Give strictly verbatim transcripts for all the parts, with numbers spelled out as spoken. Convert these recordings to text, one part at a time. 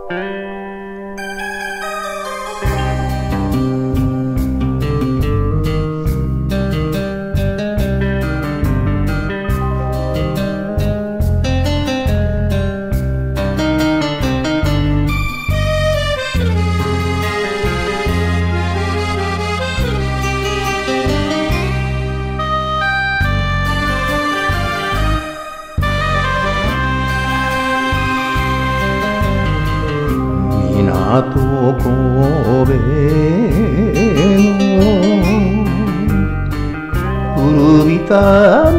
港神戸の古びた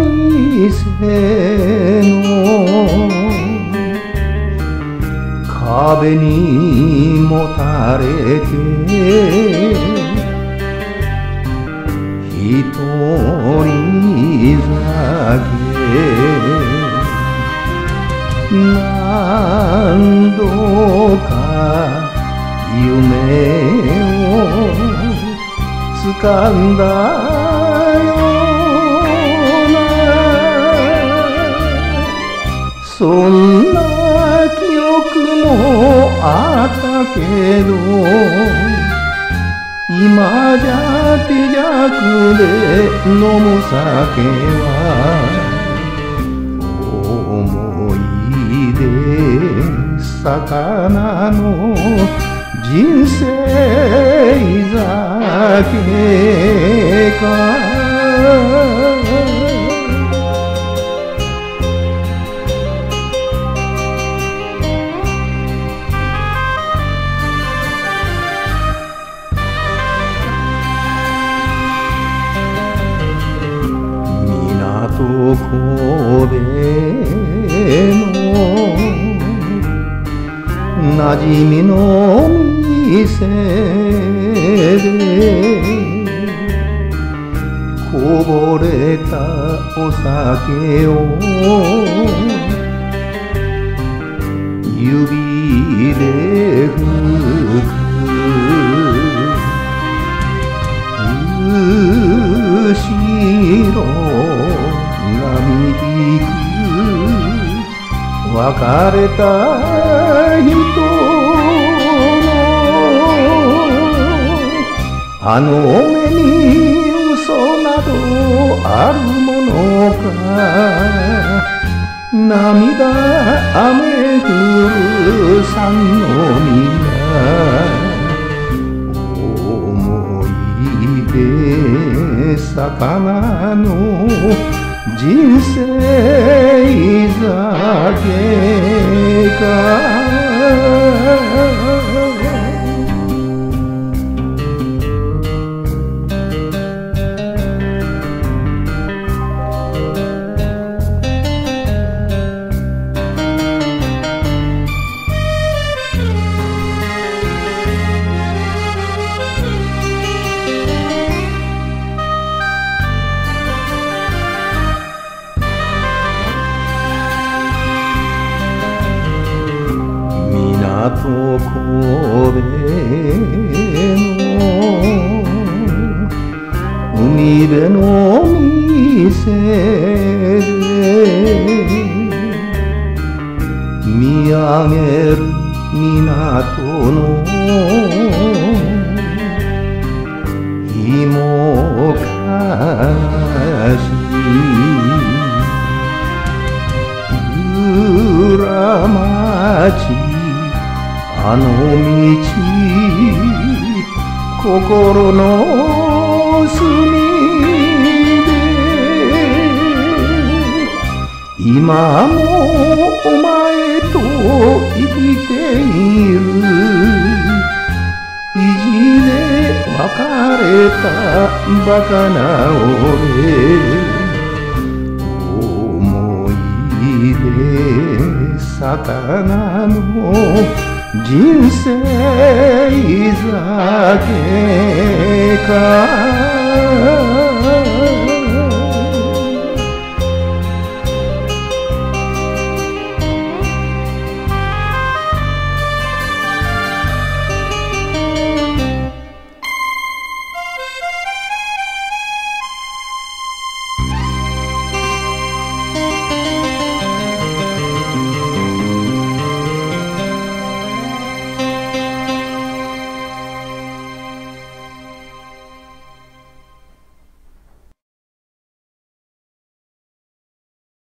店の壁にもたれて一人酒何度か夢を掴んだようなそんな記憶もあったけど今じゃ手酌で飲む酒は思い出魚の人生酒か港神戸のなじみの店でこぼれたお酒を指で拭く後ろ並く別れた人のあの目に嘘などあるものか涙雨降る三宮思い出魚の人生酒か港神戸の海辺の店で見上げる港の日も悲しい裏町あの道心の隅で今もお前と生きている意地で別れたバカな俺思い出魚の人生酒か